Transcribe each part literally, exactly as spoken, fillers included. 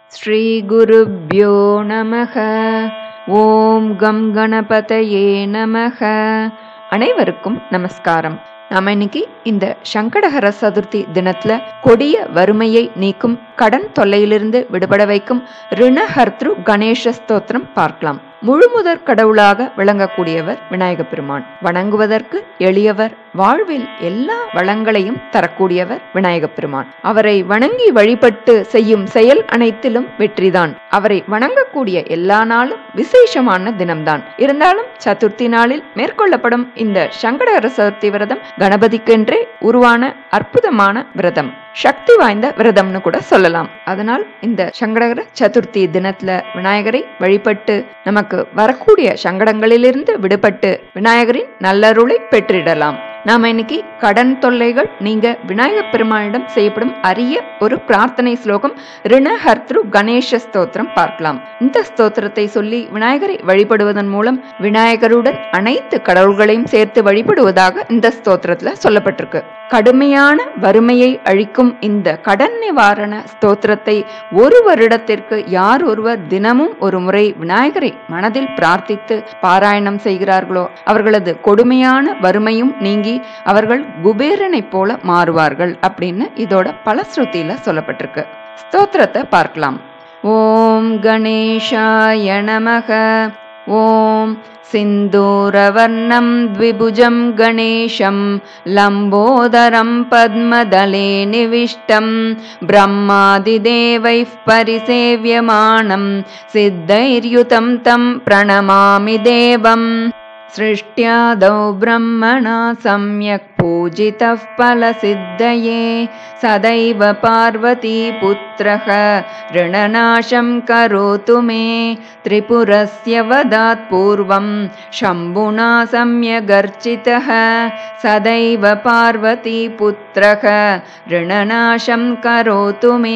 ஸ்ரீ குருப்யோ நமக. ஓம் கம் கணபதயே நமக. அனைவருக்கும் நமஸ்காரம். நாம இன்னைக்கு இந்த சங்கடஹர சதுர்த்தி தினத்துல கொடிய வறுமையை நீக்கும், கடன் தொல்லையிலிருந்து விடுபட வைக்கும் ரிணஹர்த்ரு கணேச ஸ்தோத்திரம் பார்க்கலாம். முழுமுதற் கடவுளாக விளங்கக்கூடியவர் விநாயக பெருமான். வணங்குவதற்கு எளியவர், வாழ்வில் எல்லா வளங்களையும் தரக்கூடியவர் விநாயக பெருமான். அவரை வணங்கி வழிபட்டு செய்யும் செயல் அனைத்திலும் வெற்றிதான். அவரை வணங்கக்கூடிய எல்லா நாளும் விசேஷமான தினம்தான். இருந்தாலும் சதுர்த்தி நாளில் மேற்கொள்ளப்படும் இந்த சங்கடஹர சதுர்த்தி விரதம் கணபதிக்கென்றே உருவான அற்புதமான விரதம், சக்தி வாய்ந்த விரதம்னு கூட சொல்லலாம். அதனால் இந்த சங்கடஹர சதுர்த்தி தினத்துல விநாயகரை வழிபட்டு நமக்கு வரக்கூடிய சங்கடங்களிலிருந்து விடுபட்டு விநாயகரின் நல்லருளை பெற்றிடலாம். நாம இன்னைக்கு கடன் தொல்லைகள் நீங்க விநாயக பெருமானிடம் செய்யப்படும் அரிய ஒரு பிரார்த்தனை ஸ்லோகம் ரிணஹர்த்ரு கணேச ஸ்தோத்திரம் பார்க்கலாம். இந்த ஸ்தோத்திரத்தை சொல்லி விநாயகரை வழிபடுவதன் மூலம் விநாயகருடன் அனைத்து கடவுள்களையும் சேர்த்து வழிபடுவதாக இந்த ஸ்தோத்திரத்துல சொல்லப்பட்டிருக்கு. கடுமையான வறுமையை அழிக்கும் இந்த கடன் நிவாரண ஸ்தோத்திரத்தை ஒரு வருடத்திற்கு யார் ஒருவர் தினமும் ஒரு முறை விநாயகரை மனதில் பிரார்த்தித்து பாராயணம் செய்கிறார்களோ அவர்களது கொடுமையான வறுமையும் நீங்கி அவர்கள் குபேரனை போல மாறுவார்கள் அப்படின்னு இதோட பலஸ்ருதியில சொல்லப்பட்டிருக்கு. ஸ்தோத்திரத்தை பார்க்கலாம். ஓம் கணேசாய நமக. ஓம் சிந்தூரவர்ணம் த்விபுஜம் கணேசம் லம்போதரம் பத்மதலே நிவிஷ்டம் பிரம்மாதிதேவைஃ பரிசேவ்யமானம் சித்தைர்யுதம் தம் பிரணமாமி தேவம். सृष्ट्यादौ ब्रह्मणा सम्यक् पूजितः फलसिद्धये सदैव पार्वती पुत्रः ऋणनाशं करोतु मे. त्रिपुरस्य वदात् पूर्वं शम्भुना सम्यगर्चितः सदैव पार्वती पुत्रः ऋणनाशं करोतु मे.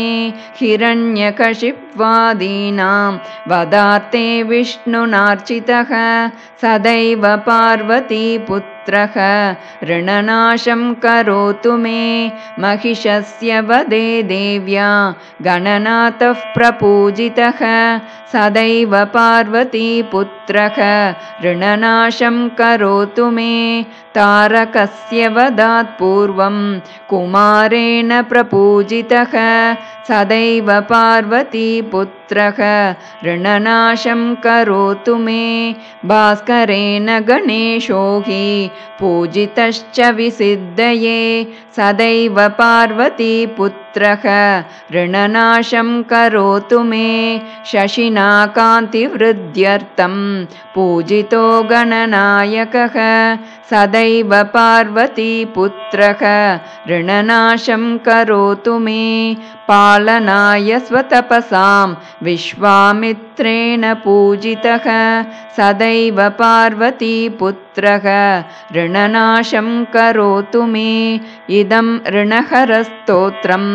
हिरण्यकशिप्वादीनां वदार्थे विष्णुनार्चितः सदैव पार्वती पुत्रः ऋणनाशं करोतु मे. महिषस्य वधे देव्या गणनाथः प्रपूजितः सदैव पार्वती पुत्रः ऋणनाशं करोतु मे. तारकस्य वधात् पूर्वं कुमारेण प्रपूजितः सदैव पार्वती पुत्रः ऋणनाशं करोतु मे. भास्करेण गणेशो हि पूजितश्च विसिद्धये सदैव पार्वती पुत्रः ऋणनाशं करोतु मे. शशिना कान्तिवृद्ध्यर्थं पूजितो गणनायकः सदैव पार्वती पुत्रः ऋणनाशं करोतु मे. पालनाय स्वतपसां विश्वामित्रेण पूजितः सदैव पार्वती पुत्रः ऋणनाशं करोतु मे. इदं ऋणहरस्तोत्रं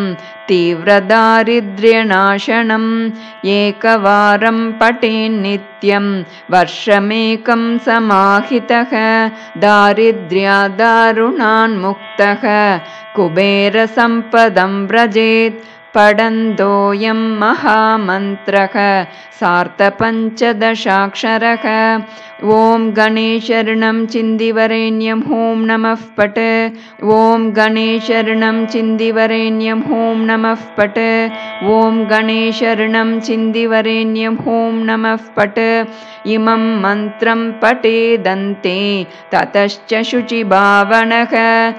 तीव्रदारिद्र्यनाशनम् एकवारं पठेन्नित्यं वर्षमेकं समाहितः दारिद्र्यादारुणान्मुक्तः कुबेरसम्पदं व्रजेत्. पठन्तोऽयं महामन्त्रः सार्धपञ्चदशाक्षरः. ॐ गणेशरणं चिन्दिवरेण्यं ॐ नमः पठ. ॐ गणेशरणं चिन्दिवरेण्यं ॐ नमः पठ. ॐ गणेशरणं चिन्दिवरेण्यं ॐ नमः पठ. इमं मन्त्रं पठेदन्ते ततश्च शुचिभावनः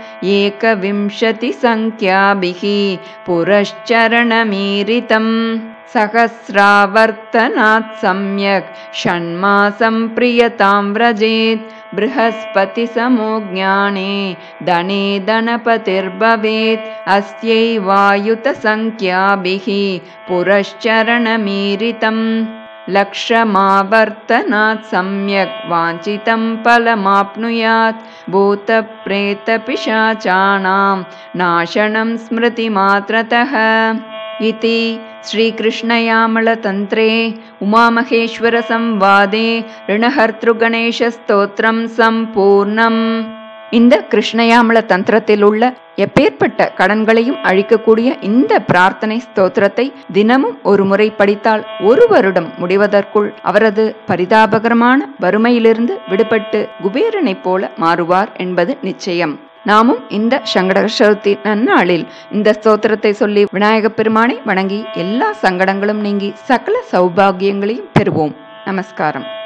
एकविंशतिसङ्ख्याभिः पुरश्चरणमीरितम्. सहस्रावर्तनात् सम्यक् षण्मासं प्रियतां व्रजेत्. बृहस्पतिसमो ज्ञाने धने धनपतिर्भवेत्. अस्यैवायुतसङ्ख्याभिः पुरश्चरणमीरितम्. लक्षमावर्तनात् सम्यक् वाञ्छितं फलमाप्नुयात्. भूतप्रेतपिशाचानां नाशनं स्मृतिमात्रतः. इति श्रीकृष्णयामलतन्त्रे उमामहेश्वरसंवादे ऋणहर्तृगणेशस्तोत्रं सम्पूर्णम्. இந்த கிருஷ்ணயாமல தந்திரத்தில் உள்ள எப்பேற்பட்ட கடன்களையும் அழிக்கக்கூடிய இந்த பிரார்த்தனை ஸ்தோத்திரத்தை தினமும் ஒரு முறை படித்தால் ஒரு வருடம் முடிவதற்குள் அவரது பரிதாபகரமான வறுமையிலிருந்து விடுபட்டு குபேரனை போல மாறுவார் என்பது நிச்சயம். நாமும் இந்த சங்கடஹர சதுர்த்தி நன்னாளில் இந்த ஸ்தோத்திரத்தை சொல்லி விநாயகப் பெருமானை வணங்கி எல்லா சங்கடங்களும் நீங்கி சகல சௌபாகியங்களையும் பெறுவோம். நமஸ்காரம்.